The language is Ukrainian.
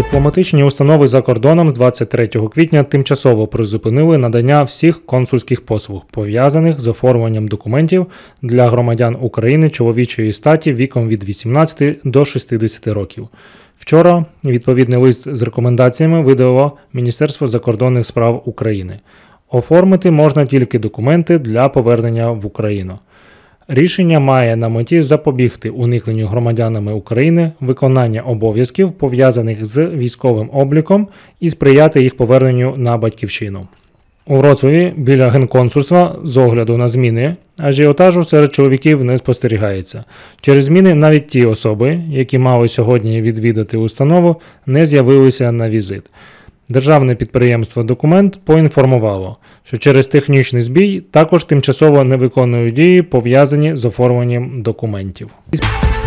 Дипломатичні установи за кордоном з 23 квітня тимчасово призупинили надання всіх консульських послуг, пов'язаних з оформленням документів для громадян України чоловічої статі віком від 18 до 60 років. Вчора відповідний лист з рекомендаціями видало Міністерство закордонних справ України. Оформити можна тільки документи для повернення в Україну. Рішення має на меті запобігти уникненню громадянами України виконання обов'язків, пов'язаних з військовим обліком, і сприяти їх поверненню на батьківщину. У Вроцлаві біля Генконсульства з огляду на зміни ажіотажу серед чоловіків не спостерігається. Через зміни навіть ті особи, які мали сьогодні відвідати установу, не з'явилися на візит. Державне підприємство «Документ» поінформувало, що через технічний збій також тимчасово не виконують дії, пов'язані з оформленням документів.